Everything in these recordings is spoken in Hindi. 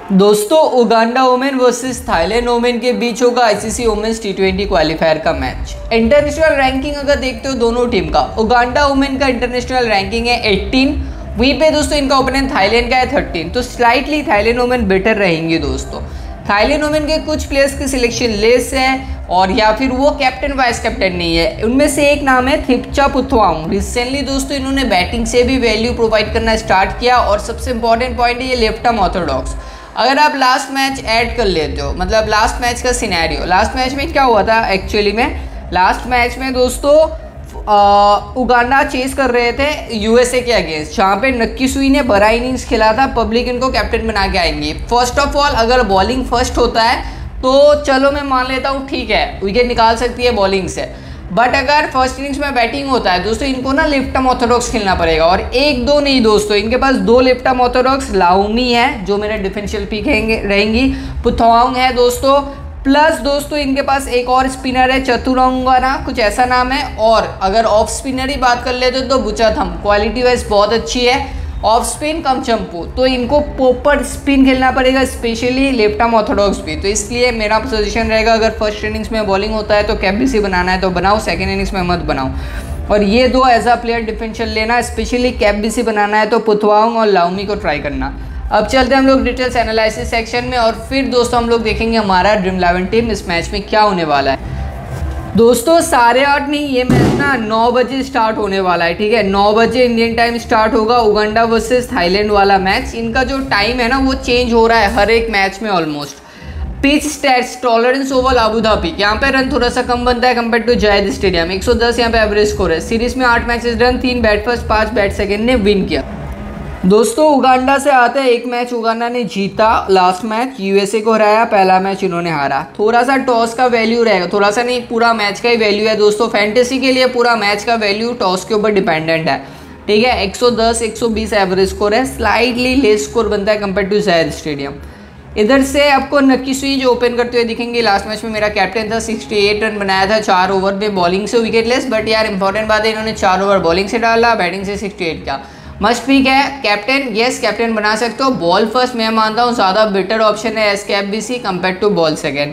दोस्तों Uganda women versus Thailand women के बीच होगा आईसीसी वोमेन्स टी20 क्वालिफायर का मैच। इंटरनेशनल रैंकिंग अगर देखते हो दोनों टीम का, उगांडा वोमेन का इंटरनेशनल रैंकिंग है 18, वहीं पे दोस्तों इनका ओपोनेंट थाईलैंड का है 13, तो स्लाइटली थाईलैंड वोमेन बेटर रहेंगी दोस्तों। थाईलैंड वोमेन के कुछ प्लेयर्स की सिलेक्शन लेस है और या फिर वो कैप्टन वाइस कैप्टन नहीं है। उनमें से एक नाम है थिप्चापुथवांग। रिसेंटली दोस्तों इन्होंने बैटिंग से भी वैल्यू प्रोवाइड करना स्टार्ट किया और सबसे इंपॉर्टेंट पॉइंट है ये लेफ्ट आर्म ऑर्थोडॉक्स। अगर आप लास्ट मैच ऐड कर लेते हो, मतलब लास्ट मैच का सिनेरियो, लास्ट मैच में क्या हुआ था एक्चुअली में, लास्ट मैच में दोस्तों उगांडा चेस कर रहे थे यूएसए के अगेंस्ट, जहाँ पे नक्की सुई ने बड़ा इनिंग्स खेला था, पब्लिक इनको कैप्टन बना के आएंगी। फर्स्ट ऑफ ऑल अगर बॉलिंग फर्स्ट होता है तो चलो मैं मान लेता हूँ ठीक है विकेट निकाल सकती है बॉलिंग से, बट अगर फर्स्ट इनिंग्स में बैटिंग होता है दोस्तों इनको ना लेफ्ट आर्म ऑर्थोडॉक्स खेलना पड़ेगा। और एक दो नहीं दोस्तों, इनके पास दो लेफ्ट आर्म ऑर्थोडॉक्स, लाउमी है जो मेरे डिफरेंशियल पिक रहेंगी, पुथवांग है दोस्तों, प्लस दोस्तों इनके पास एक और स्पिनर है चतुरंगना कुछ ऐसा नाम है, और अगर ऑफ स्पिनर ही बात कर लेते तो बुचाथम, क्वालिटी वाइज बहुत अच्छी है, ऑफ स्पिन कम चंपू, तो इनको प्रॉपर स्पिन खेलना पड़ेगा, स्पेशली लेफ्ट आर्म ऑर्थोडॉक्स भी। तो इसलिए मेरा सजेशन रहेगा अगर फर्स्ट इनिंग्स में बॉलिंग होता है तो कैपबीसी बनाना है तो बनाओ, सेकंड इनिंग्स में मत बनाओ। और ये दो एज अ प्लेयर डिफरेंशियल लेना, स्पेशली कैपबीसी बनाना है तो पुथवांग और लाउमी को ट्राई करना। अब चलते हैं हम लोग डिटेल्स एनालिसिस सेक्शन में और फिर दोस्तों हम लोग देखेंगे हमारा ड्रीम 11 टीम इस मैच में क्या होने वाला है। दोस्तों 8:30 नहीं, ये मैच ना 9 बजे स्टार्ट होने वाला है, ठीक है, 9 बजे इंडियन टाइम स्टार्ट होगा उगांडा वर्सेस थाईलैंड वाला मैच। इनका जो टाइम है ना वो चेंज हो रहा है हर एक मैच में almost. Pitch stats Tolerance Oval Abu Dhabi, यहाँ पे रन थोड़ा सा कम बनता है कंपेयर टू जायद स्टेडियम, 110 यहाँ पे एवरेज स्कोर है। सीरीज में 8 matches run, 3 bat first 5 bat second ने विन किया। दोस्तों उगांडा से आते हैं, एक मैच उगांडा ने जीता, लास्ट मैच यूएसए को हराया, पहला मैच इन्होंने हारा। थोड़ा सा टॉस का वैल्यू रहेगा, थोड़ा सा नहीं पूरा मैच का ही वैल्यू है दोस्तों। फैंटेसी के लिए पूरा मैच का वैल्यू टॉस के ऊपर डिपेंडेंट है, ठीक है। 110 120 एवरेज स्कोर है, स्लाइटली लेस स्कोर बनता है कंपेयर टू जायद स्टेडियम। इधर से आपको नक्की सुई जो ओपन करते हुए दिखेंगे, लास्ट मैच में मेरा कैप्टन था, 68 रन बनाया था 4 ओवर में बॉलिंग से विकेट लेस, बट यार इंपॉर्टेंट बात है इन्होंने 4 ओवर बॉलिंग से डाला, बैटिंग से 68 का। मस्ट पिक है कैप्टन, यस कैप्टन बना सकते हो। बॉल फर्स्ट मैं मानता हूँ ज़्यादा बेटर ऑप्शन है एस कैपबीसी कंपेयर टू बॉल सेकेंड।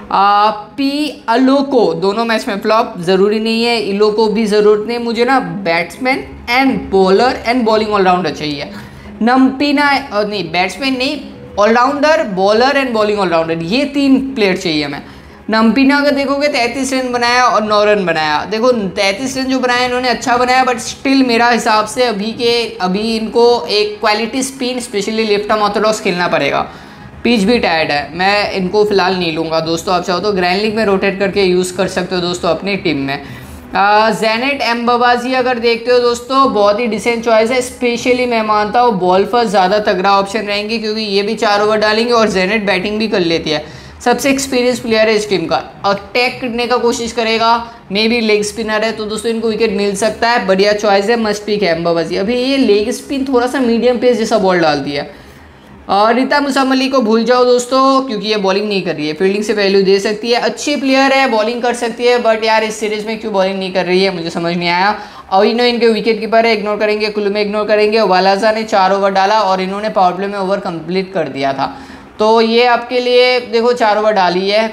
पी अलोको दोनों मैच में फ्लॉप, ज़रूरी नहीं है, इलोको भी ज़रूरत नहीं, मुझे ना batsman and bowler and bowling allrounder चाहिए। नम्पीना नहीं, बैट्समैन नहीं, allrounder, bowler and bowling allrounder, ये 3 प्लेयर चाहिए मैं। नम्पीना अगर देखोगे 33 रन बनाया और 9 रन बनाया, देखो 33 रन जो बनाया इन्होंने अच्छा बनाया, बट स्टिल मेरा हिसाब से अभी इनको एक quality spin specially left arm orthodox खेलना पड़ेगा। पिच भी टायर्ड है, मैं इनको फिलहाल नहीं लूँगा दोस्तों। आप चाहो तो ग्रैंड लीग में रोटेट करके यूज़ कर सकते हो दोस्तों अपनी टीम में। जेनेट एम्बाबाजी अगर देखते हो दोस्तों बहुत ही डिसेंट चॉइस है, स्पेशली मैं मानता हूँ बॉल फर्स्ट ज़्यादा तगड़ा ऑप्शन रहेंगे क्योंकि ये भी 4 ओवर डालेंगे और जेनेट बैटिंग भी कर लेती है, सबसे एक्सपीरियंस प्लेयर है इस टीम का, अटैक करने का कोशिश करेगा, मे बी लेग स्पिनर है तो दोस्तों इनको विकेट मिल सकता है, बढ़िया चॉइस है, मस्ट पिक है एम्बाबाजी। अभी ये लेग स्पिन थोड़ा सा मीडियम पेस जैसा बॉल डालती है। और रीता मुसम्मल अली को भूल जाओ दोस्तों क्योंकि ये बॉलिंग नहीं कर रही है, फील्डिंग से वैल्यू दे सकती है, अच्छी प्लेयर है, बॉलिंग कर सकती है, बट यार इस सीरीज में क्यों बॉलिंग नहीं कर रही है मुझे समझ नहीं आया। अविनो इनके विकेट कीपर है, इग्नोर करेंगे, कुलुमे इग्नोर करेंगे, वालाजा ने 4 ओवर डाला और इन्होंने पावर प्ले में ओवर कंप्लीट कर दिया था, तो ये आपके लिए देखो 4 ओवर डाली है,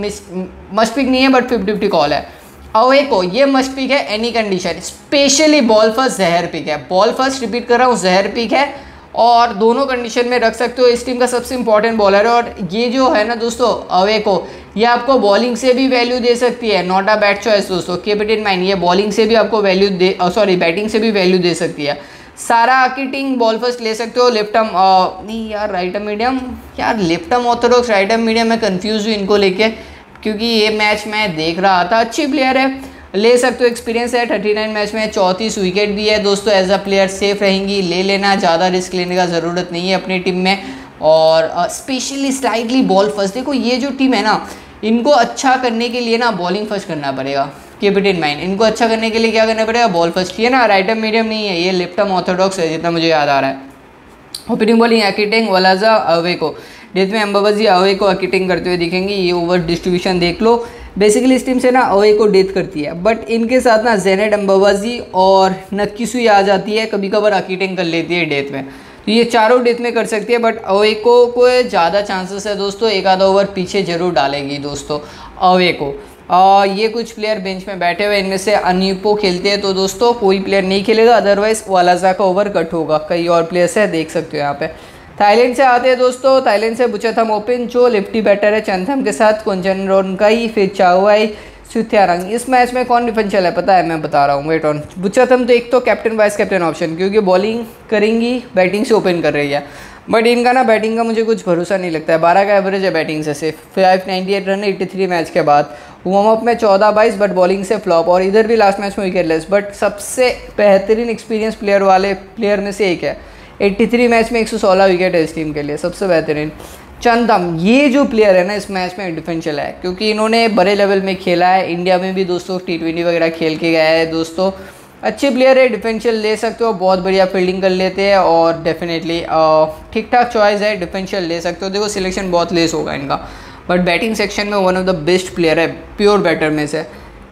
मस्ट पिक नहीं है बट 50-50 कॉल है। अवे को ये मस्ट पिक है any condition, specially ball first जहर पिक है, बॉल फर्स्ट रिपीट कर रहा हूँ जहर पिक है और दोनों कंडीशन में रख सकते हो। इस टीम का सबसे इंपॉर्टेंट बॉलर है और ये जो है ना दोस्तों अवे को, ये आपको बॉलिंग से भी वैल्यू दे सकती है, नॉट अ बैड चॉइस दोस्तों, कीप इट इन माइंड, ये बॉलिंग से भी आपको वैल्यू दे, सॉरी बैटिंग से भी वैल्यू दे सकती है। सारा किटिंग बॉल फर्स्ट ले सकते हो, लेफ्ट आर्म नहीं यार राइट आर्म मीडियम, यार left arm orthodox right arm medium, मैं कंफ्यूज हूँ इनको लेके क्योंकि ये मैच मैं देख रहा था, अच्छी प्लेयर है, ले सकते हो, एक्सपीरियंस है, 39 मैच में 34 विकेट भी है दोस्तों, एज अ प्लेयर सेफ रहेंगी, ले लेना, ज़्यादा रिस्क लेने का ज़रूरत नहीं है अपनी टीम में। और स्पेशली स्लाइटली बॉल फर्स्ट, देखो ये जो टीम है ना इनको अच्छा करने के लिए ना बॉलिंग फर्स्ट करना पड़ेगा, कीप इट इन माइंड, इनको अच्छा करने के लिए क्या करना पड़ेगा, बॉल फर्स्ट, ये ना राइट आर्म मीडियम नहीं है, ये लेफ्ट आर्म ऑर्थोडॉक्स है जितना मुझे याद आ रहा है। ओपनिंग बॉलिंग एकिटिंग, वालाजा, अवे को, डेथ में एम्बाबाजी अवे को एकिटिंग करते हुए दिखेंगे, ये ओवर डिस्ट्रीब्यूशन देख लो, बेसिकली इस टीम से ना अवे को डेथ करती है, बट इनके साथ ना जेनेट एम्बाबाजी और नक्की सुई आ जाती है, कभी कभार एकिटिंग कर लेती है डेथ में, तो ये चारों डेथ में कर सकती है, बट अवेको को ज़्यादा चांसेस है दोस्तों, एक आधा ओवर पीछे जरूर डालेगी दोस्तों अवेको। ये कुछ प्लेयर बेंच में बैठे हुए, इनमें से अनिपो खेलते हैं तो दोस्तों कोई प्लेयर नहीं खेलेगा, अदरवाइज वालाजा का ओवर कट होगा। कई और प्लेयर्स है, देख सकते हो यहाँ पे। थाईलैंड से आते हैं दोस्तों, थाईलैंड से बुचथम ओपन जो लेफ्टी बैटर है चंथम के साथ, कुंचन रोनकाई, फिर चाओवाई, सुथियारंग। इस मैच में कौन डिफेंशियल है पता है, मैं बता रहा हूँ, वेट ऑन। बुचथम तो एक तो कैप्टन वाइस कैप्टन ऑप्शन, क्योंकि बॉलिंग करेंगी, बैटिंग से ओपन कर रही है, बट इनका ना बैटिंग का मुझे कुछ भरोसा नहीं लगता है। 12 का एवरेज है बैटिंग से, सिर्फ 598 रन 83 मैच के बाद। वार्म अप में 14-22, बट बॉलिंग से फ्लॉप, और इधर भी लास्ट मैच में विकेटलेस। बट सबसे बेहतरीन एक्सपीरियंस प्लेयर वाले प्लेयर में से एक है, 83 मैच में 116 विकेट है इस टीम के लिए, सबसे बेहतरीन। चंदम, ये जो प्लेयर है ना इस मैच में डिफरेंशियल है, क्योंकि इन्होंने बड़े लेवल में खेला है, इंडिया में भी दोस्तों T20 वगैरह खेल के गया है दोस्तों। अच्छे प्लेयर है, डिफरेंशियल ले सकते हो, बहुत बढ़िया फील्डिंग कर लेते हैं, और डेफिनेटली ठीक ठाक चॉइस है, डिफरेंशियल ले सकते हो। देखो सिलेक्शन बहुत लेस होगा इनका, बट बैटिंग सेक्शन में one of the best player है, प्योर बैटर में से।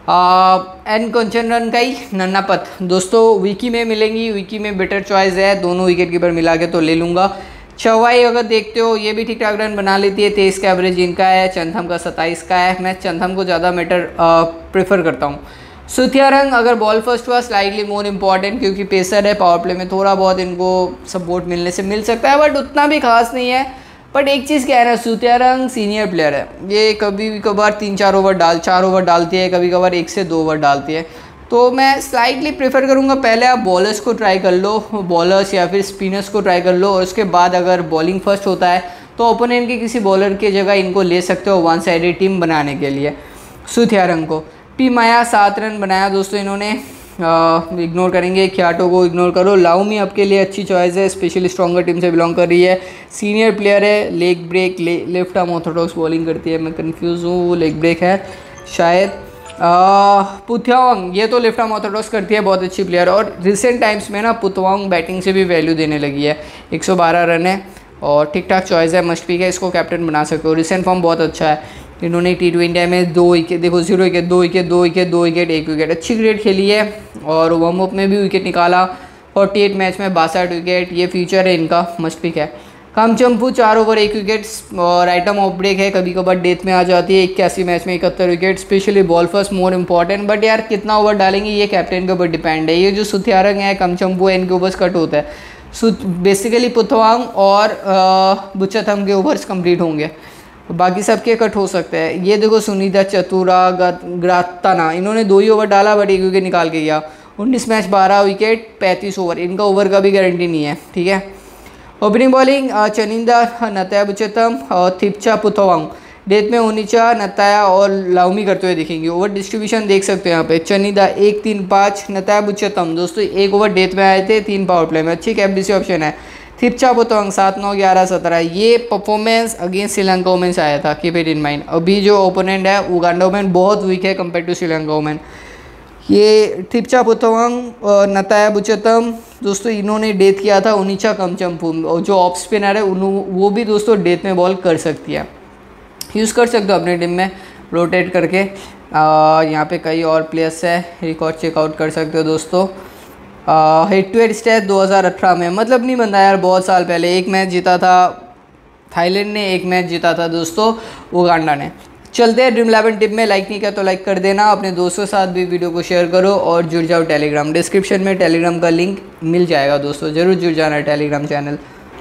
एन कंचन रन का ही नन्नापत दोस्तों विकी में मिलेंगी, विकी में बेटर चॉइस है, दोनों विकेट कीपर मिला के तो ले लूँगा। चौवाई अगर देखते हो ये भी ठीक ठाक रन बना लेती है, 23 का एवरेज इनका है, चंथम का 27 का है। मैं चंथम को ज़्यादा बेटर प्रेफर करता हूँ। सुथियारंग अगर बॉल फर्स्ट हुआ स्लाइटली मोर इम्पॉर्टेंट, क्योंकि पेसर है, पावर प्ले में थोड़ा बहुत इनको सपोर्ट मिलने से मिल सकता है, बट उतना भी खास नहीं है। बट एक चीज़ कह रहा है, सुथियारंग सीनियर प्लेयर है, ये कभी कभार 3-4 ओवर 4 ओवर डालती है, कभी कभार 1 से 2 ओवर डालती है। तो मैं स्लाइटली प्रेफर करूँगा पहले आप बॉलर्स को ट्राई कर लो, बॉलर्स या फिर स्पिनर्स को ट्राई कर लो, और उसके बाद अगर बॉलिंग फर्स्ट होता है तो ओपोनेंट के किसी बॉलर की जगह इनको ले सकते हो वन साइडेड टीम बनाने के लिए। सुथियारंग को पी माया 7 रन बनाया दोस्तों इन्होंने, इग्नोर करेंगे, ख्याटो को इग्नोर करो। लाउमी आपके लिए अच्छी चॉइस है, स्पेशली स्ट्रॉन्गर टीम से बिलोंग कर रही है, सीनियर प्लेयर है, leg break left arm orthodox bowling करती है, मैं कंफ्यूज हूँ, वो लेग ब्रेक है शायद। पुथवांग, ये तो लेफ्ट आर्म ऑर्थोडॉक्स करती है, बहुत अच्छी प्लेयर, और रिसेंट टाइम्स में ना पुथवांग बैटिंग से भी वैल्यू देने लगी है। 112 रन है और ठीक ठाक चॉइस है, मस्ट पिक है, इसको कैप्टन बना सकते हो। रिसेंट फॉर्म बहुत अच्छा है, इन्होंने T20 में 2 विकेट, देखो 0 wicket 2 wicket 2 wicket 2 wicket 1 wicket, अच्छी क्रिकेट खेली है, और वार्म अप में भी विकेट निकाला, 48 मैच में 62 विकेट, ये फ्यूचर है इनका, मस्ट पिक है। कामचंपू 4 ओवर 1 विकेट, और आइटम ऑफ ब्रेक है, कभी कभार डेथ में आ जाती है, 81 मैच में 71 wicket, specially ball first more important, but यार कितना ओवर डालेंगे ये कैप्टन के ऊपर डिपेंड है। ये जो सुथियारंग है, कामचंपू है, इनके ओवर्स कट होता है, बेसिकली पुथवांग और बुचथम के ओवर्स कंप्लीट होंगे, बाकी सबके कट हो सकते हैं। ये देखो सुनीता चतुरा ग्राताना, इन्होंने 2 ही ओवर डाला बट 1 विकेट निकाल के गया, 19 मैच 12 विकेट 35 ओवर, इनका ओवर का भी गारंटी नहीं है, ठीक है। ओपनिंग बॉलिंग चनिंदा नताया बुचथम और थिप्चा पुथवांग, डेथ में ओनिचा नताया और लाउमी करते हुए दिखेंगे। ओवर डिस्ट्रीब्यूशन देख सकते हैं यहाँ पे, चनिंदा 1-3-5, नताया बुचथम दोस्तों 1 ओवर डेथ में आए थे, 3 पावर प्ले में, अच्छी कैप्टनसी ऑप्शन है। थिप्चा पुथवांग 7-9-11-17, ये परफॉर्मेंस अगेंस्ट श्रीलंका वोमेंस आया था, कीप इट इन माइंड। अभी जो ओपोनेंट है उगांडा वोमेन बहुत वीक है कंपेयर टू श्रीलंका वोमेन। ये थिप्चा पुथवांग और नताया बुचथम दोस्तों इन्होंने डेथ किया था, ओनिचा कामचंपू, और जो ऑफ स्पिनर है वो भी दोस्तों डेथ में बॉल कर सकती है, यूज़ कर सकते हो अपने टीम में रोटेट करके। यहाँ पे कई और प्लेयर्स है, रिकॉर्ड चेकआउट कर सकते हो दोस्तों। हेड टू हेड स्टैट 2018 में, मतलब नहीं बनता यार, बहुत साल पहले, 1 मैच जीता था थाईलैंड ने, 1 मैच जीता था दोस्तों उगांडा ने। चलते हैं ड्रीम 11 टिप में, लाइक नहीं किया तो लाइक कर देना, अपने दोस्तों के साथ भी वीडियो को शेयर करो, और जुड़ जाओ टेलीग्राम, डिस्क्रिप्शन में टेलीग्राम का लिंक मिल जाएगा दोस्तों, ज़रूर जुड़ जाना टेलीग्राम चैनल।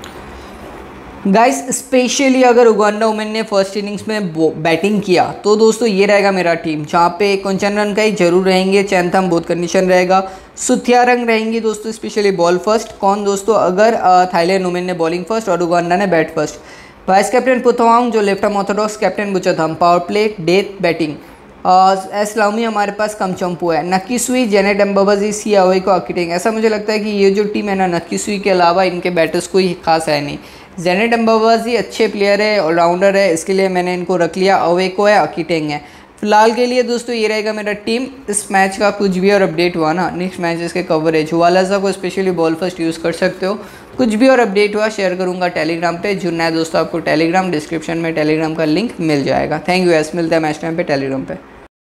गाइस स्पेशली अगर उगांडा वुमेन ने फर्स्ट इनिंग्स में बैटिंग किया तो दोस्तों ये रहेगा मेरा टीम, जहाँ पे कुंचन रन का ही जरूर रहेंगे, चैंथम बहुत कंडीशन रहेगा, सुथियारंग रहेंगी दोस्तों स्पेशली बॉल फर्स्ट। कौन दोस्तों, अगर थाईलैंड वुमेन ने बॉलिंग फर्स्ट और उगांडा ने bat first. Vice captain Putthawong जो left arm orthodox, captain Boochatham, power play death batting, एस लाउमी हमारे पास कामचंपू है, नक्कीसुई जेनेट एम्बाबाजी सी अवे को आर्किटेक्ट। ऐसा मुझे लगता है कि ये जो टीम है ना, नक्कीसुई के अलावा इनके बैटर्स कोई खास है नहीं। जेनेट एम्बाबाजी अच्छे प्लेयर है, ऑलराउंडर है, इसके लिए मैंने इनको रख लिया। अवे को है, आर्किटेक्ट है। फिलहाल के लिए दोस्तों ये रहेगा मेरा टीम। इस मैच का कुछ भी और अपडेट हुआ ना, नेक्स्ट मैचेस के कवरेज वालाजा को स्पेशली बॉल फर्स्ट यूज़ कर सकते हो, कुछ भी और अपडेट हुआ शेयर करूंगा टेलीग्राम पे। जुड़ना है दोस्तों आपको टेलीग्राम, डिस्क्रिप्शन में टेलीग्राम का लिंक मिल जाएगा। थैंक यू, मिलता है मैच टाइम पे टेलीग्राम पे।